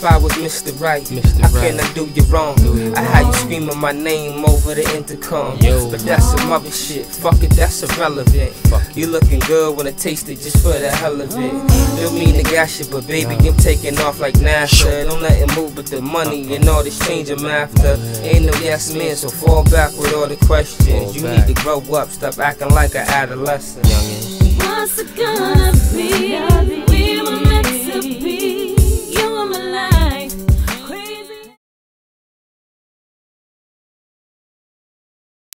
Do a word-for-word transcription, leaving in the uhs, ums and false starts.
I was Mister Right, Mister how Right. can I do you wrong? Do you I wrong. had you screaming my name over the intercom. Yo, but that's some other shit, fuck it, that's irrelevant. Fuck You looking good when I taste it just for the hell of it. Don't mean to gas you, but baby, I'm taking off like NASA. Don't let it move but the money and all this change I'm after. Ain't no yes man, so fall back with all the questions. You need to grow up, stop acting like an adolescent. Youngin'. What's it gonna be? We were meant to be.